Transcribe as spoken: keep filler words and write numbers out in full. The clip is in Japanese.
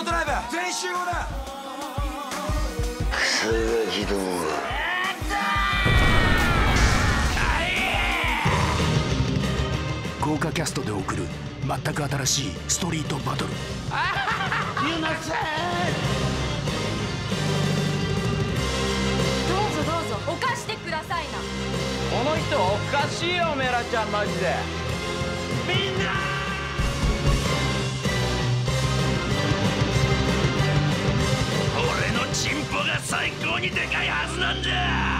トライブ全員集合だ。 クソガキどもが。 豪華キャストで送る全く新しいストリートバトル。 ユナさん、 どうぞどうぞお貸してくださいな。 この人おかしいよメラちゃん、マジで。みんな俺のチンポが最高にでかいはずなんだ。